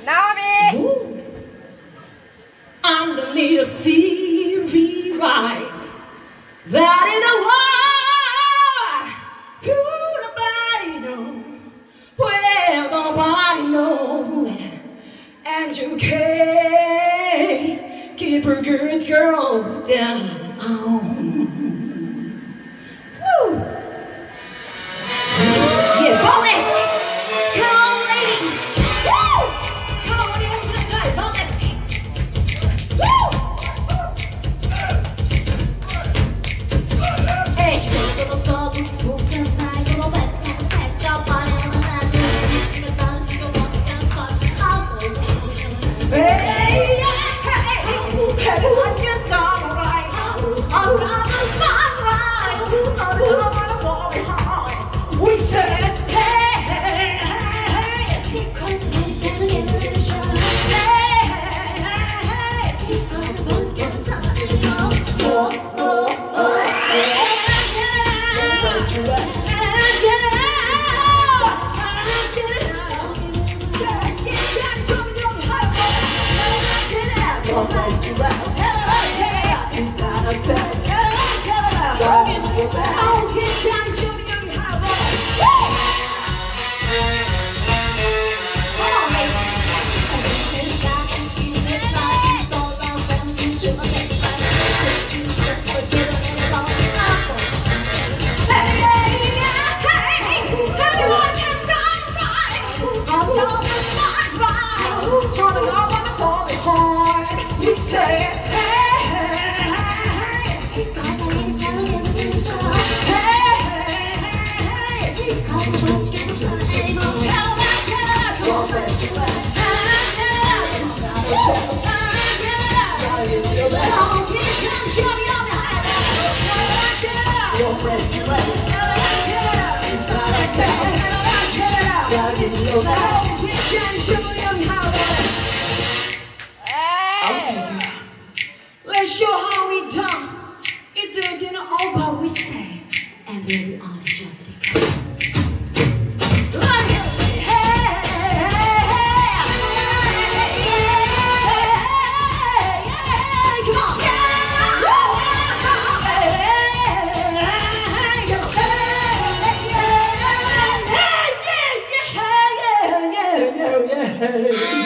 Ooh. Underneath a sea rewrite that in a war you nobody know, well nobody know, and you can't keep a good girl down. Woo. Yeah, burlesque. Come on, ladies. Woo! Come on, in the side, burlesque. Woo! Hey. She goes to the club with broken night, on the wet and set your body on the mat. She goes down and she goes walk and fuck. Hey, everyone just come right. I'm on the spotlight. I'm gonna fall behind. We said. Okay, girl. Let's show how we done. It's a dinner all but we say, and then we only just begun. Hey.